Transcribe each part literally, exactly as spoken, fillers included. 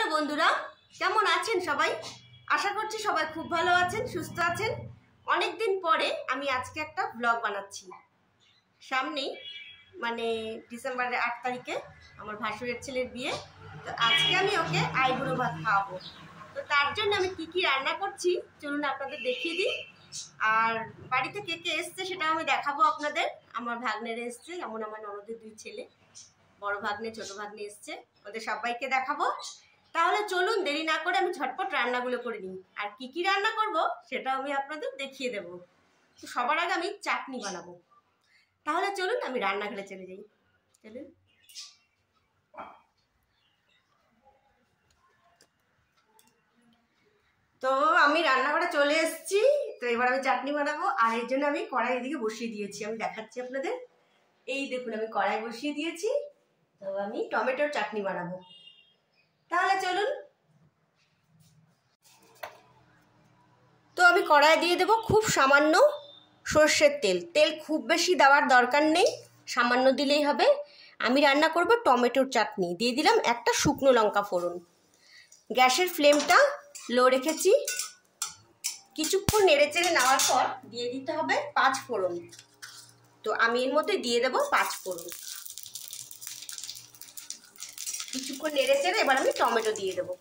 নমস্কার বন্ধুরা, কেমন আছেন সবাই? আশা করছি সবাই খুব ভালো আছেন, সুস্থ আছেন। অনেক দিন পরে আমি আজকে একটা ব্লগ বানাচ্ছি। সামনেই মানে ডিসেম্বরের আট তারিখে আমার ভাসুরের ছেলের বিয়ে। তো আজকে আমি ওকে আইবুড়ো ভাত খাওয়াবো। তো তার জন্য আমি কি কি রান্না করছি চলুন আপনাদের দেখিয়ে দিই। আর বাড়িতে কে কে এসছে সেটা আমি দেখাবো আপনাদের। আমার ভাগ্নেরা এসছে, যেমন আমার ননদের দুই ছেলে, বড় ভাগ্নে ছোট ভাগ্নে এসছে, ওদের সবাইকে দেখাবো। তাহলে চলুন দেরি না করে আমি ঝটপট রান্নাগুলো করে নিই। আর কি কি রান্না করব সেটাও আমি আপনাদের দেখিয়ে দেব। তো সবার আগে আমি চাটনি বানাবো। তাহলে চলুন আমি রান্নাঘরে চলে যাই। চলুন। তো আমি রান্নাঘরে চলে এসেছি। তো এবার আমি চাটনি বানাবো। আর এর জন্য আমি কড়াই এদিকে বসিয়ে দিয়েছি, আমি দেখাচ্ছি আপনাদের। এই দেখুন আমি কড়াই বসিয়ে দিয়েছি। তো আমি টমেটোর চাটনি বানাবো। তাহলে চলুন। তো আমি কড়াই দিয়ে দেবো খুব সামান্য সর্ষের তেল। তেল খুব বেশি দেওয়ার দরকার নেই, সামান্য দিলেই হবে। আমি রান্না করব টমেটোর চাটনি। দিয়ে দিলাম একটা শুকনো লঙ্কা ফোড়ন। গ্যাসের ফ্লেমটা লো রেখেছি। কিছুক্ষণ নেড়ে চেড়ে নেওয়ার পর দিয়ে দিতে হবে পাঁচ ফোড়ন। তো আমি এর মধ্যে দিয়ে দেবো পাঁচ ফোড়ন। কিছুক্ষণ নেড়ে চেড়ে এবার আমি টমেটো দিয়ে দেবো।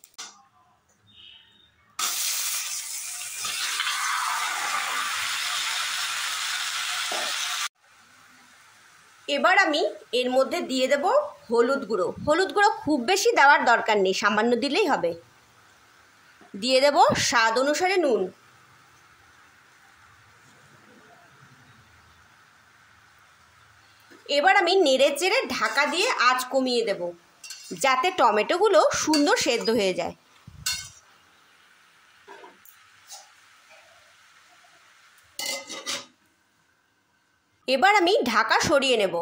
এবার আমি এর মধ্যে দিয়ে দেব হলুদ গুঁড়ো। হলুদ গুঁড়ো খুব বেশি দেওয়ার দরকার নেই, সামান্য দিলেই হবে। দিয়ে দেব স্বাদ অনুসারে নুন। এবার আমি নেড়ে চেড়ে ঢাকা দিয়ে আঁচ কমিয়ে দেব, যাতে টমেটোগুলো সুন্দর সেদ্ধ হয়ে যায়। এবার আমি ঢাকা সরিয়ে নেব।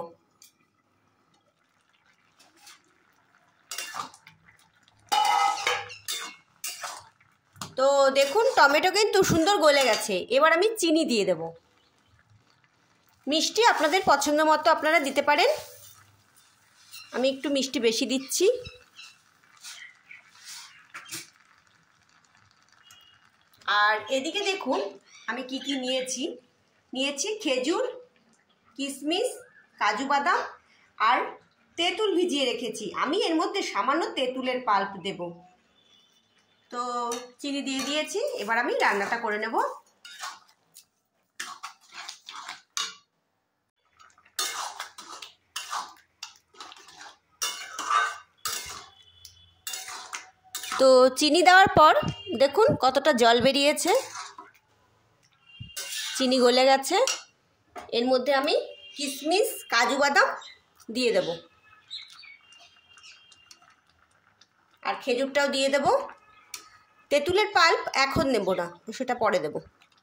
তো দেখুন টমেটো কিন্তু সুন্দর গলে গেছে। এবার আমি চিনি দিয়ে দেব। মিষ্টি আপনাদের পছন্দ মতো আপনারা দিতে পারেন। আমি একটু মিষ্টি বেশি দিচ্ছি। আর এদিকে দেখুন আমি কি কি নিয়েছি। নিয়েছি খেজুর, কিশমিশ, কাজু বাদাম আর তেঁতুল ভিজিয়ে রেখেছি। আমি এর মধ্যে সামান্য তেঁতুলের পাল্প দেব। তো চিনি দিয়ে দিয়েছি। এবার আমি রান্নাটা করে নেব। তো চিনি দেওয়ার পর দেখুন কতটা জল বেরিয়েছে, চিনি গলে গেছে। এর মধ্যে আমি কিশমিশ, কাজু বাদাম দিয়ে দেব আর খেজুরটাও দিয়ে দেব। তেঁতুলের পাল্প এখন নেব না, সেটা পরে দেব।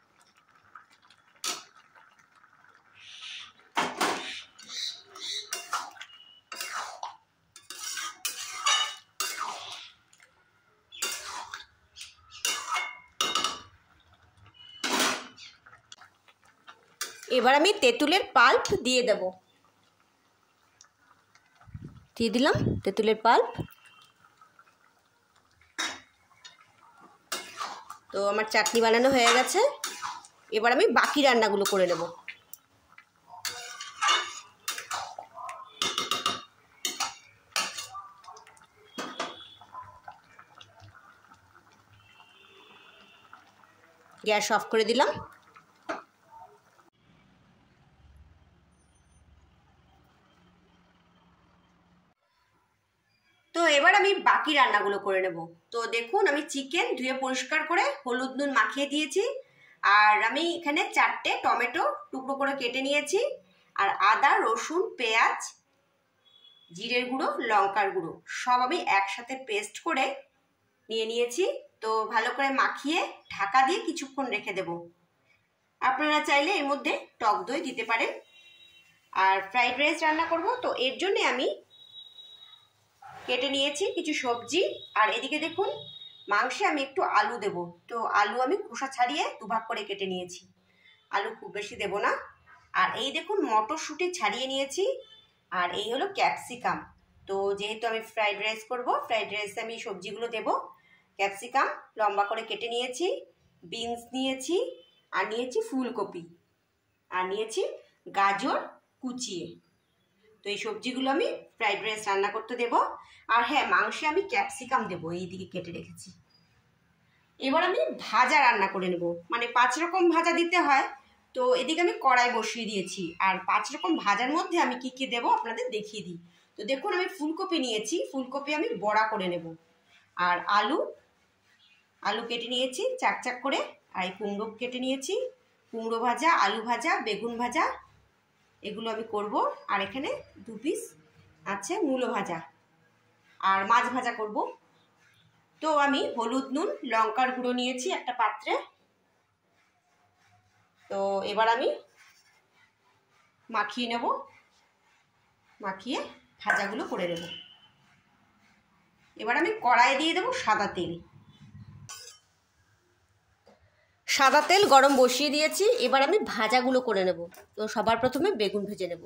এবার আমি তেঁতুলের পাল্প দিয়ে দেব। দিয়ে দিলাম তেঁতুলের পাল্প। তো আমার চাটনি বানানো হয়ে গেছে। এবার আমি বাকি রান্নাগুলো করে নেব। গ্যাস অফ করে দিলাম। তো এবার আমি বাকি রান্নাগুলো করে নেব। তো দেখুন আমি চিকেন ধুয়ে পরিষ্কার করে হলুদ নুন মাখিয়ে দিয়েছি। আর আমি এখানে চারটে টমেটো টুকরো করে কেটে নিয়েছি। আর আদা, রসুন, পেঁয়াজ, জিরের গুঁড়ো, লঙ্কার গুঁড়ো সব আমি একসাথে পেস্ট করে নিয়ে নিয়েছি। তো ভালো করে মাখিয়ে ঢাকা দিয়ে কিছুক্ষণ রেখে দেব। আপনারা চাইলে এর মধ্যে টক দই দিতে পারেন। আর ফ্রাইড রাইস রান্না করব, তো এর জন্যে আমি কেটে নিয়েছি কিছু সবজি। আর এদিকে দেখুন মাংসে আমি একটু আলু দেব। তো আলু আমি খোসা ছাড়িয়ে দুভাগ করে কেটে নিয়েছি। আলু খুব বেশি দেব না। আর এই দেখুন মটরশুঁটি ছাড়িয়ে নিয়েছি। আর এই হলো ক্যাপসিকাম। তো তো যেহেতু আমি ফ্রাইড রাইস করব, ফ্রাইড রাইসে আমি সবজিগুলো দেব। ক্যাপসিকাম লম্বা করে কেটে নিয়েছি, বিনস নিয়েছি, আর নিয়েছি ফুলকপি, আর নিয়েছি গাজর কুচিয়ে। তো এই সবজিগুলো আমি ফ্রাইড রাইস রান্না করতে দেব। আর হ্যাঁ, মাংসে আমি ক্যাপসিকাম দেবো, এইদিকে কেটে রেখেছি। এবার আমি ভাজা রান্না করে নেব, মানে পাঁচ রকম ভাজা দিতে হয়। তো এদিকে আমি কড়াই বসিয়ে দিয়েছি, আর পাঁচ রকম ভাজার মধ্যে আমি কি কি দেবো আপনাদের দেখিয়ে দিই। তো দেখুন, আমি ফুলকপি নিয়েছি, ফুলকপি আমি বড়া করে নেব। আর আলু আলু কেটে নিয়েছি চাক চাক করে, আর এই কুমড়ো কেটে নিয়েছি, কুমড়ো ভাজা, আলু ভাজা, বেগুন ভাজা, এগুলো আমি করব। আর এখানে দু পিস আছে মূলো ভাজা, আর মাছ ভাজা করব। তো আমি হলুদ, নুন, লঙ্কার গুঁড়ো নিয়েছি একটা পাত্রে। তো এবার আমি মাখিয়ে নেব, মাখিয়ে ভাজাগুলো করে নেব। এবার আমি কড়াই দিয়ে দেবো সাদা তেল। সাদা তেল গরম বসিয়ে দিয়েছি, এবার আমি ভাজাগুলো করে নেব। তো সবার প্রথমে বেগুন ভেজে নেব।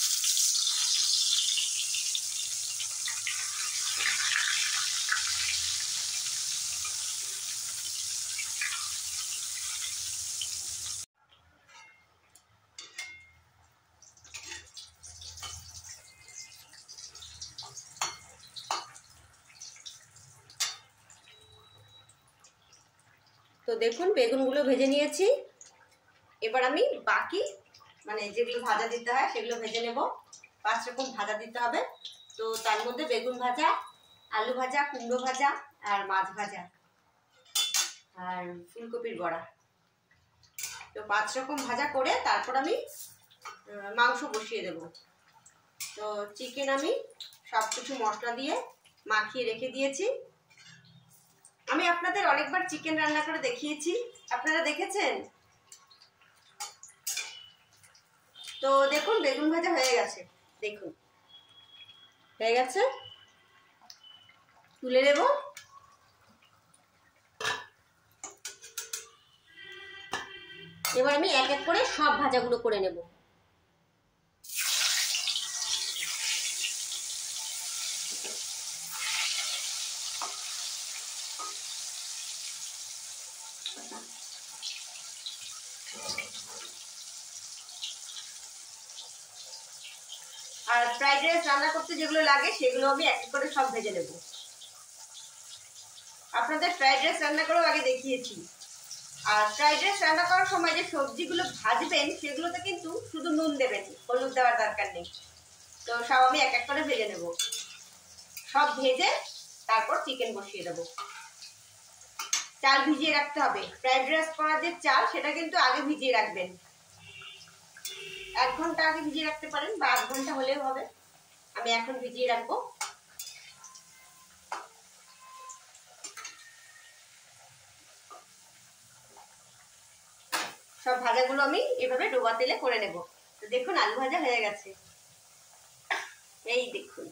তো দেখুন, বেগুনগুলো ভেজে নিয়েছি। এবার আমি বাকি মানে যেগুলো ভাজা দিতে হয় সেগুলো ভেজে নেব। পাঁচ রকম ভাজা দিতে হবে। তো তার মধ্যে বেগুন ভাজা, আলু ভাজা, কুমড়ো ভাজা, আর মাছ ভাজা, আর ফুলকপির বড়া। তো পাঁচ রকম ভাজা করে তারপর আমি মাংস বসিয়ে দেব। তো চিকেন আমি সব কিছু মশলা দিয়ে মাখিয়ে রেখে দিয়েছি। আমি আপনাদের অনেকবার চিকেন রান্না করে দেখিয়েছি, আপনারা দেখেছেন। তো দেখুন, বেগুন ভাজা হয়ে গেছে, দেখুন হয়ে গেছে। তুলে নেব। এবার আমি এক এক করে সব ভাজাগুলো করে নেব। আর ফ্রাইড রাইস রান্না করতে যেগুলো লাগে সেগুলো আমি এক এক করে সব ভেজে নেব। আপনাদের ফ্রাইড রাইস রান্না করেও আগে দেখিয়েছি। আর ফ্রাইড রাইস রান্না করার সময় যে সবজিগুলো ভাজবেন সেগুলোতে কিন্তু শুধু নুন দেবেন, হলুদ দেওয়ার দরকার নেই। তো সব আমি এক এক করে ভেজে নেব। সব ভেজে তারপর চিকেন বসিয়ে দেব। চাল ভিজিয়ে রাখতে হবে। ফ্রাইড রাইস করার যে চাল সেটা কিন্তু আগে ভিজিয়ে রাখবেন। এক ঘন্টা আগে ভিজিয়ে রাখতে পারেন, বা আধ ঘন্টা হলেও হবে। আমি এখন ভিজিয়ে রাখবো। সব ভাজাগুলো আমি এভাবে ডোবা তেলে করে নেব। তো দেখুন, আলু ভাজা হয়ে গেছে, এই দেখুন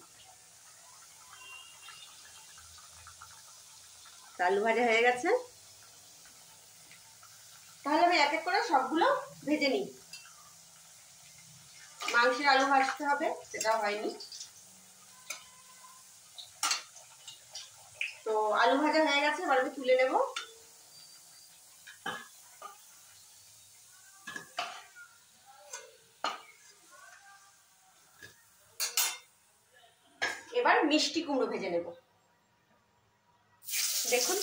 আলু ভাজা হয়ে গেছে। তাহলে আমি এক এক করে সবগুলো ভেজে নিই। মাংসের আলু ভাজতে হবে, সেটা হয়নি। তো আলু ভাজা হয়ে গেছে, এবার আমি তুলে নেব। এবার মিষ্টি কুমড়ো ভেজে নেব। দেখুন,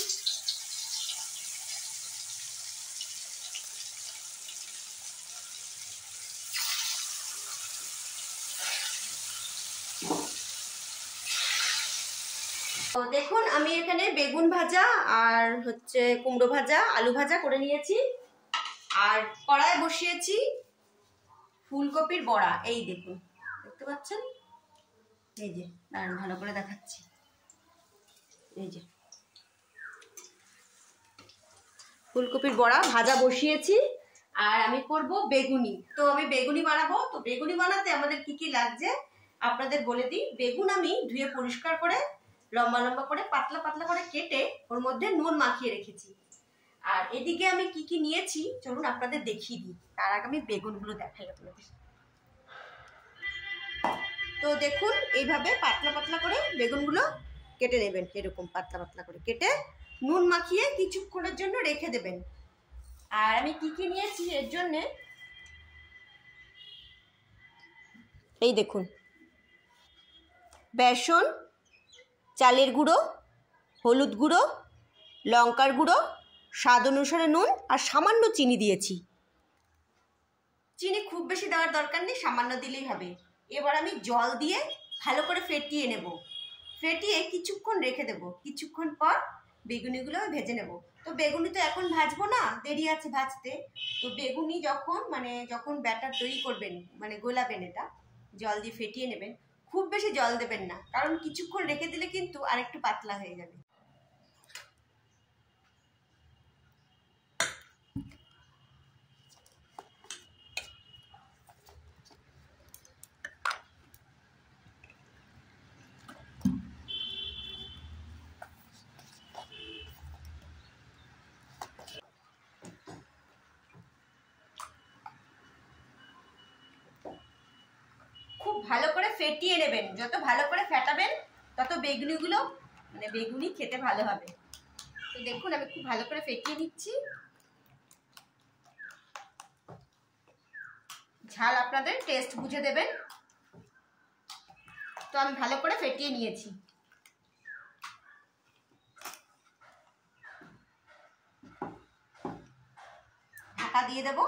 তো দেখুন আমি এখানে বেগুন ভাজা আর হচ্ছে কুমড়ো ভাজা, আলু ভাজা করে নিয়েছি। আর কড়াই বসিয়েছি ফুলকপির বড়া, এই দেখুন, দেখতে পাচ্ছেন? এই যে, দাঁড়ান ভালো করে দেখাচ্ছি। এই যে ফুলকপির বড়া ভাজা বসিয়েছি। আর আমি করব বেগুনি। তো আমি বেগুনি বানাবো। তো বেগুনি বানাতে আমাদের কি কি লাগছে আপনাদের বলে দিই। বেগুন আমি ধুয়ে পরিষ্কার করে লম্বা লম্বা করে পাতলা পাতলা করে কেটে ওর মধ্যে নুন মাখিয়ে রেখেছি। আর এদিকে আমি কি কি নিয়েছি চলুন আপনাদের দেখিয়ে দিই। তার আগে আমি বেগুনগুলো দেখাই আপনাদের। তো দেখুন এইভাবে পাতলা পাতলা করে বেগুনগুলো কেটে নেবেন, এরকম পাতলা পাতলা করে কেটে নুন মাখিয়ে কিছুক্ষণের জন্য রেখে দেবেন। আর আমি কি কি নিয়েছি এর জন্যে, এই দেখুন, বেসন, চালের গুঁড়ো, হলুদ গুঁড়ো, লঙ্কার গুঁড়ো, স্বাদ অনুসারে নুন আর সামান্য চিনি দিয়েছি। চিনি খুব বেশি দেওয়ার দরকার নেই, সামান্য দিলেই হবে। এবার আমি জল দিয়ে ভালো করে ফেটিয়ে নেব, ফেটিয়ে কিছুক্ষণ রেখে দেব। কিছুক্ষণ পর বেগুনিগুলো ভেজে নেব। তো বেগুনি তো এখন ভাজবো না, দেরি আছে ভাজতে। তো বেগুনি যখন মানে যখন ব্যাটার তৈরি করবেন, মানে গোলাবেন, এটা জল দিয়ে ফেটিয়ে নেবেন। খুব বেশি জল দেবেন না, কারণ কিছুক্ষণ রেখে দিলে কিন্তু আরেকটু পাতলা হয়ে যাবে। খুব ভালো করে ফেটিয়ে নেবেন, যত ভালো করে ফেটাবেন তত বেগুনিগুলো মানে বেগুনি খেতে ভালো হবে। তো দেখুন আমি খুব ভালো করে ফেটিয়ে নিচ্ছি। ঝাল আপনাদের টেস্ট বুঝে দেবেন। তো আমি ভালো করে ফেটিয়ে নিয়েছি। ঢাকা দিয়ে দেব।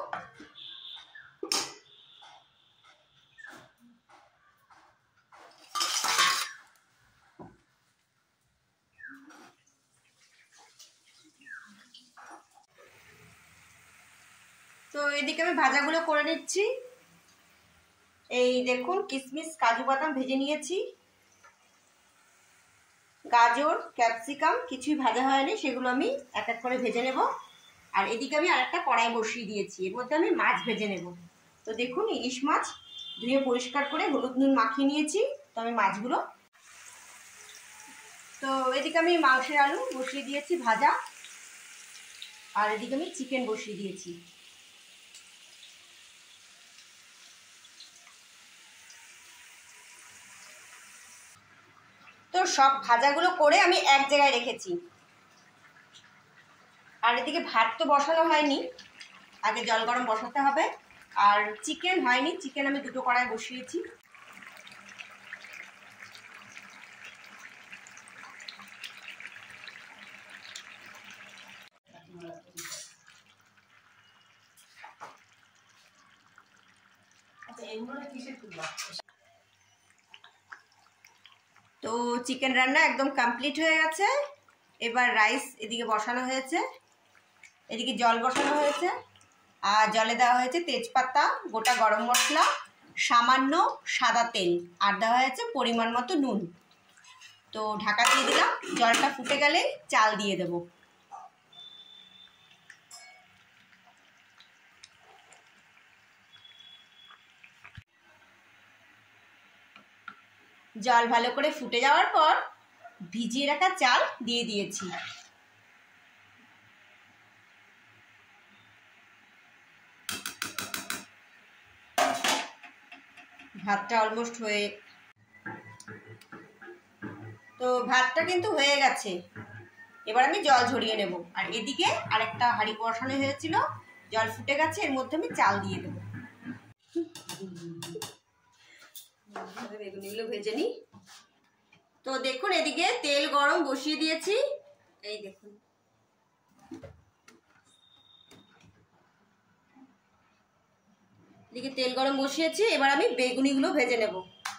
তো এদিকে আমি ভাজাগুলো করে নিচ্ছি। এই দেখুন, কিশমিশ, কাজু বাদাম ভেজে নিয়েছি। গাজর, ক্যাপসিকাম কিছুই ভাজা হয়নি, সেগুলো আমি এক এক করে ভেজে নেব। আর এদিকে আমি আরেকটা কড়াই বসিয়ে দিয়েছি, এর মধ্যে আমি মাছ ভেজে নেব। তো দেখুন, ইলিশ মাছ ধুয়ে পরিষ্কার করে হলুদ নুন মাখিয়ে নিয়েছি। তো আমি মাছগুলো, তো এদিকে আমি মাংসের আলু বসিয়ে দিয়েছি ভাজা, আর এদিকে আমি চিকেন বসিয়ে দিয়েছি। তো সব ভাজাগুলো করে আমি এক জায়গায় রেখেছি। আর এদিকে ভাত তো বসানো হয়নি, আগে জল গরম বসাতে হবে। আর চিকেন হয়নি, চিকেন আমি দুটো কড়াই বসিয়েছি। তো চিকেন রান্না একদম কমপ্লিট হয়ে গেছে। এবার রাইস এদিকে বসানো হয়েছে, এদিকে জল বসানো হয়েছে। আর জলে দেওয়া হয়েছে তেজপাতা, গোটা গরম মশলা, সামান্য সাদা তেল, আর দেওয়া হয়েছে পরিমাণ মতো নুন। তো ঢাকা দিয়ে দিলাম, জলটা ফুটে গেলে চাল দিয়ে দেব। জল ভালো করে ফুটে যাওয়ার পর ভিজিয়ে রাখা চাল দিয়ে দিয়েছি। ভাতটা অলমোস্ট হয়ে, তো ভাতটা কিন্তু হয়ে গেছে। এবার আমি জল ঝরিয়ে নেব। আর এদিকে আরেকটা হাঁড়ি বসানো হয়েছিল, জল ফুটে গেছে, এর মধ্যে আমি চাল দিয়ে দেবো। বেগুনিগুলো ভেজে নিই। তো দেখুন এদিকে তেল গরম বসিয়ে দিয়েছি, এই দেখুন। এদিকে তেল গরম বসিয়েছি, এবার আমি বেগুনিগুলো ভেজে নেব।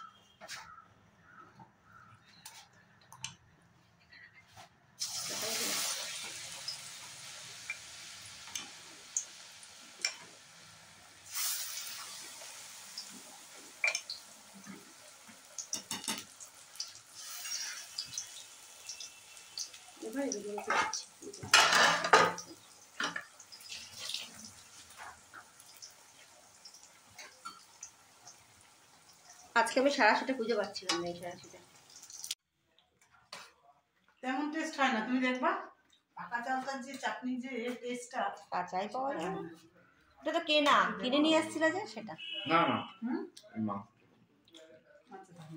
আজকে আমি সারা সেটা খুঁজে পাচ্ছিলাম না, এই সারা সেটা তেমন টেস্ট হয় না। তুমি দেখবা পাকা চালটার যে চাটনি যে টেস্টটা, কাঁচাই পাওয়া যায় না। ওটা তো কেনা, কিনে নিয়ে আসছিল যে সেটা। না না, হুম মা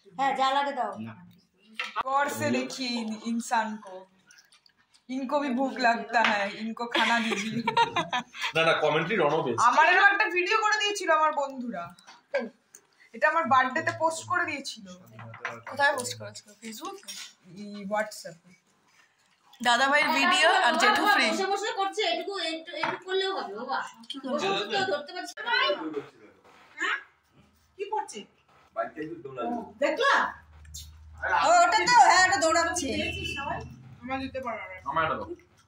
হ্যাঁ যা লাগে দাও। गौर से देखिए इंसान को, इनको भी भूख लगता है, इनको खाना दीजिए। না না কমেন্ট্রি রনো বেশ। আমারও একটা ভিডিও করে দিয়েছিল আমার বন্ধুরা, এটা আমার বার্থডেতে পোস্ট করে দিয়েছিল। কোথায় পোস্ট করেছিল? ফেসবুক, হোয়াটসঅ্যাপে। দাদা ভাইয়ের ভিডিও আর জেঠু ফ্রি। বসে বসে করছে, এটুকু একটু একটু করলেও হবে বাবা। কি করব তো ধরতে পারছি না। হ্যাঁ কি করছে? বাইকে দৌড়ালো। দেখলা? ও ওটা তো হ্যাঁ ওটা দৌড়াচ্ছে। দেখছিস সবাই? আমার দিতে পারো না। আমার এটা দাও।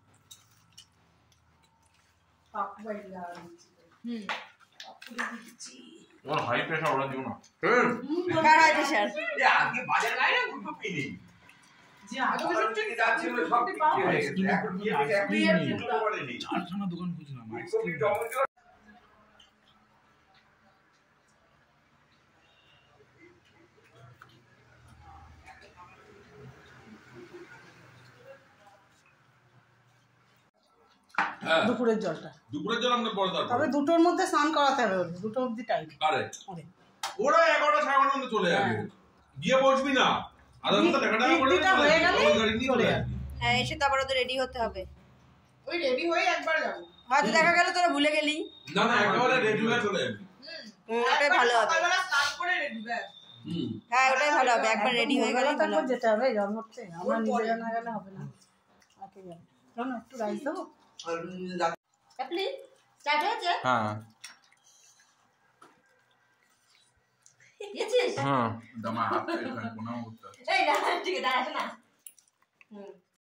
পাপ বাইলা। হুম। ওর হাই প্রেসার ওরা দিও না। হুম। কার হাই প্রেসার? এ আগে বাজার নাই না গুলো পিনি। যে আগে থেকে যাচ্ছিল সব কি হয়ে গেছে। এখন গিয়ে আইসক্রিম নিয়ে পড়েনি। চারখানা দোকান খুঁজলাম আইসক্রিম টমেটো দুপুরের জলটা দুপুরের জল আমরা পরে দাও। তবে দুটোর মধ্যে স্নান করাতে হবে, ওদের দুটো অবধি টাইম। আরে ওরা এগারোটা সাড়ে এগারোটার মধ্যে চলে যাবে, গিয়ে বসবি না আধা ঘন্টা দেখা টাকা করে দিদিটা হয়ে গেলে গাড়ি নিয়ে চলে যাবি। হ্যাঁ এসে তারপর ওদের রেডি হতে হবে। ওই রেডি হয়ে একবার যাব। হয়তো দেখা গেল তোরা ভুলে গেলি। না না একেবারে রেডি হয়ে চলে যাবি। হুম, ওটাই ভালো হবে। সকালবেলা স্নান করে রেডি ব্যাস। হুম হ্যাঁ ওটাই ভালো হবে, একবার রেডি হয়ে গেলে ভালো হবে। যেতে হবে জল হচ্ছে, আমরা নিজে জানা গেলে হবে না। আগে যাবে চলো একটু রাইস দেবো। আপনি স্টার্ট হয়েছে? হ্যাঁ গেছিস? হ্যাঁ দামা হাত এখানে কোনা উঠতে। এই না ঠিক আছে দাঁড়া না। হুম